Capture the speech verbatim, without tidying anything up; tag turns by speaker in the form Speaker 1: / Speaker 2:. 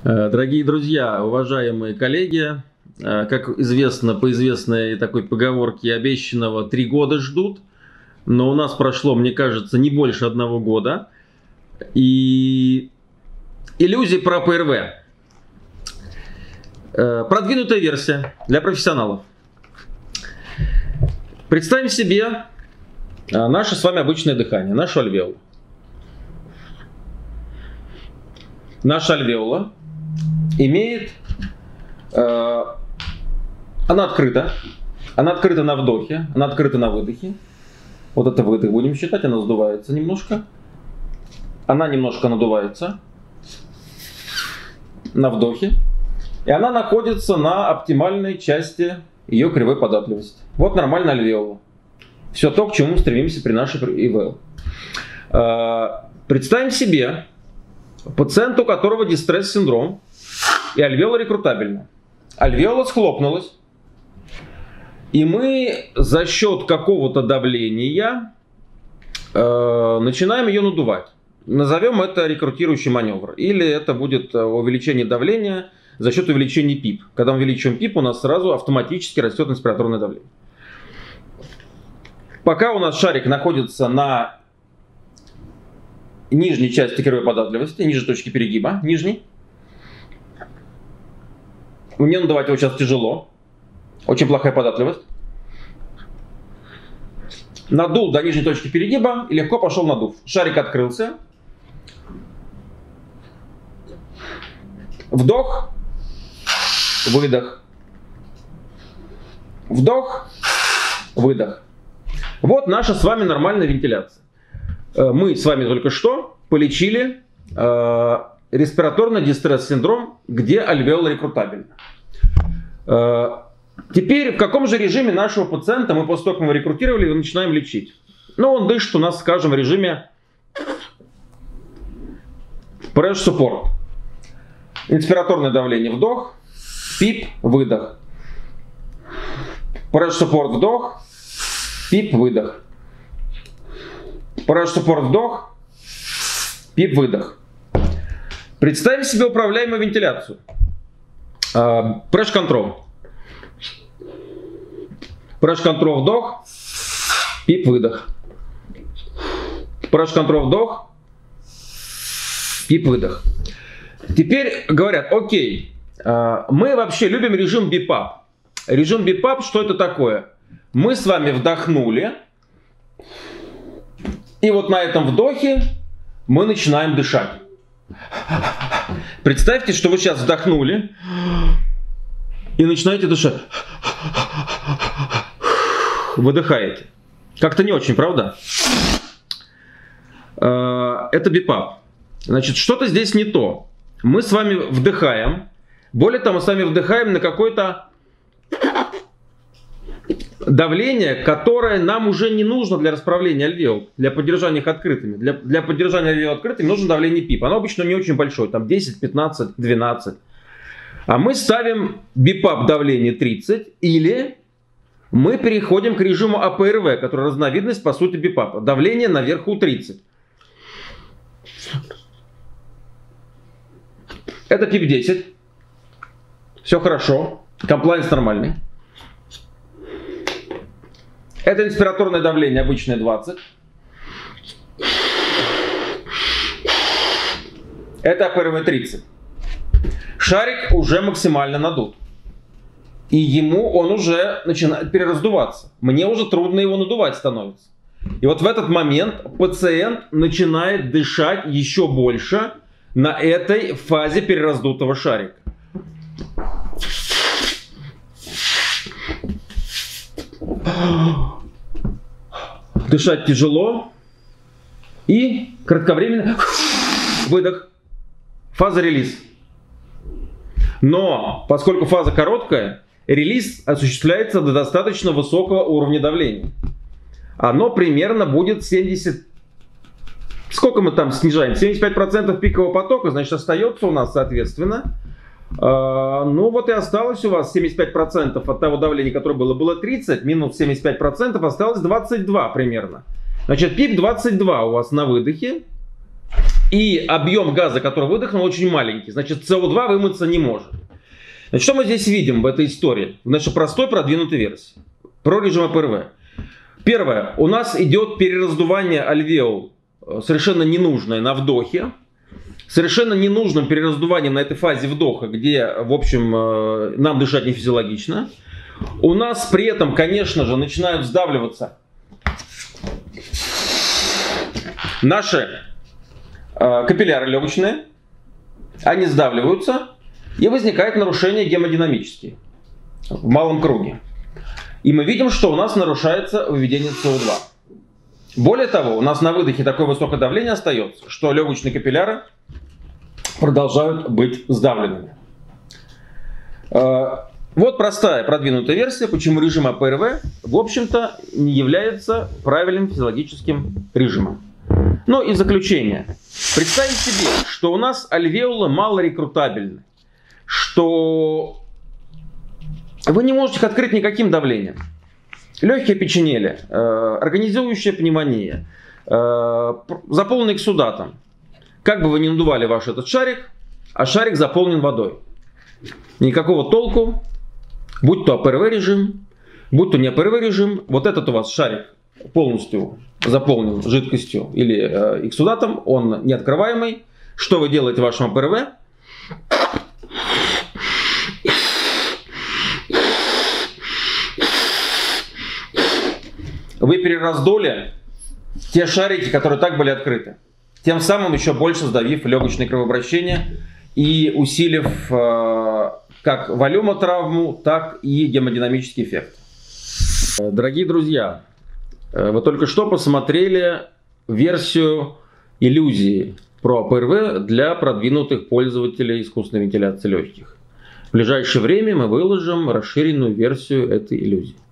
Speaker 1: Дорогие друзья, уважаемые коллеги, как известно, по известной такой поговорке, обещанного три года ждут, но у нас прошло, мне кажется, не больше одного года. И иллюзии про ПРВ. Продвинутая версия для профессионалов. Представим себе наше с вами обычное дыхание, нашу альвеолу. Наша альвеола имеет, э, она открыта, она открыта на вдохе, она открыта на выдохе. Вот это выдох будем считать, она сдувается немножко. Она немножко надувается на вдохе. И она находится на оптимальной части ее кривой податливости. Вот нормальная альвеола. Все то, к чему мы стремимся при нашей ИВЛ. Э, представим себе пациента, у которого дистресс-синдром, и альвеола рекрутабельна. Альвеола схлопнулась, и мы за счет какого-то давления э, начинаем ее надувать. Назовем это рекрутирующий маневр. Или это будет увеличение давления за счет увеличения пип. Когда мы увеличиваем пип, у нас сразу автоматически растет инспираторное давление. Пока у нас шарик находится на нижней части кривой податливости, ниже точки перегиба, нижней. Мне надувать его сейчас тяжело. Очень плохая податливость. Надул до нижней точки перегиба и легко пошел надув. Шарик открылся. Вдох. Выдох. Вдох. Выдох. Вот наша с вами нормальная вентиляция. Мы с вами только что полечили э, респираторный дистресс-синдром, где альвеола рекрутабельна. Э, теперь в каком же режиме нашего пациента мы после того, как мы его рекрутировали, его начинаем лечить? Ну, он дышит у нас, скажем, в режиме pressure support. Инспираторное давление вдох, пип, выдох. Pressure support вдох, пип, выдох. Pressure support вдох, пип, выдох. Представим себе управляемую вентиляцию. Uh, pressure control. Pressure control вдох, пип, выдох. Pressure control вдох, пип, выдох. Теперь говорят, окей, uh, мы вообще любим режим бипап. Режим бипап, что это такое? Мы с вами вдохнули. И вот на этом вдохе мы начинаем дышать. Представьте, что вы сейчас вдохнули и начинаете дышать. Выдыхаете. Как-то не очень, правда? Это бипап. Значит, что-то здесь не то. Мы с вами вдыхаем. Более того, мы с вами вдыхаем на какой-то давление, которое нам уже не нужно для расправления альвеол, для поддержания их открытыми. Для, для поддержания альвеол открытыми нужно давление пип. Оно обычно не очень большое, там десять, пятнадцать, двенадцать. А мы ставим бипап давление тридцать, или мы переходим к режиму АПРВ, который разновидность по сути бипапа. Давление наверху тридцать. Это пип десять. Все хорошо. Комплайнс нормальный. Это инспираторное давление обычное двадцать. Это АПРВ тридцать. Шарик уже максимально надут. И ему он уже начинает перераздуваться. Мне уже трудно его надувать становится. И вот в этот момент пациент начинает дышать еще больше на этой фазе перераздутого шарика. Дышать тяжело. И кратковременно выдох. Фаза релиз. Но поскольку фаза короткая, релиз осуществляется до достаточно высокого уровня давления. Оно примерно будет семьдесят... Сколько мы там снижаем? семьдесят пять процентов пикового потока. Значит, остается у нас, соответственно... Uh, ну вот и осталось у вас семьдесят пять процентов от того давления, которое было, было тридцать, минус семьдесят пять процентов, осталось двадцать два примерно. Значит, пип двадцать два у вас на выдохе И объем газа, который выдохнул, очень маленький. Значит, С О два вымыться не может. Значит, что мы здесь видим в этой истории? В нашей простой продвинутой версии. Про режим А П Р В. Первое. У нас идет перераздувание альвеол, совершенно ненужное на вдохе. Совершенно ненужным перераздуванием на этой фазе вдоха, где, в общем, нам дышать не физиологично. У нас при этом, конечно же, начинают сдавливаться наши э, капилляры легочные. Они сдавливаются, и возникает нарушение гемодинамические в малом круге. И мы видим, что у нас нарушается выведение С О два. Более того, у нас на выдохе такое высокое давление остается, что легочные капилляры продолжают быть сдавленными. Вот простая продвинутая версия, почему режим А П Р В, в общем-то, не является правильным физиологическим режимом. Ну и заключение. Представьте себе, что у нас альвеолы малорекрутабельны, что вы не можете их открыть никаким давлением. Легкие опеченели, э, организующая пневмония, э, заполненный эксудатом. Как бы вы ни надували ваш этот шарик, а шарик заполнен водой. Никакого толку, будь то А П Р В режим, будь то не А П Р В режим, вот этот у вас шарик полностью заполнен жидкостью или э, эксудатом, он неоткрываемый. Что вы делаете в вашем А П Р В? Вы перераздули те шарики, которые так были открыты. Тем самым еще больше сдавив легочное кровообращение и усилив э, как волюмотравму, так и гемодинамический эффект. Дорогие друзья, вы только что посмотрели версию иллюзии про А П Р В для продвинутых пользователей искусственной вентиляции легких. В ближайшее время мы выложим расширенную версию этой иллюзии.